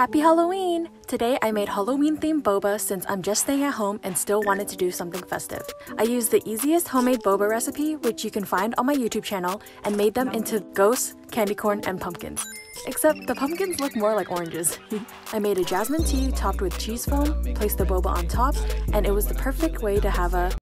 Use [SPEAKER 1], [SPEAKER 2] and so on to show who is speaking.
[SPEAKER 1] Happy Halloween! Today I made Halloween themed boba since I'm just staying at home and still wanted to do something festive. I used the easiest homemade boba recipe, which you can find on my YouTube channel, and made them into ghosts, candy corn, and pumpkins. Except the pumpkins look more like oranges. I made a jasmine tea topped with cheese foam, placed the boba on top, and it was the perfect way to have a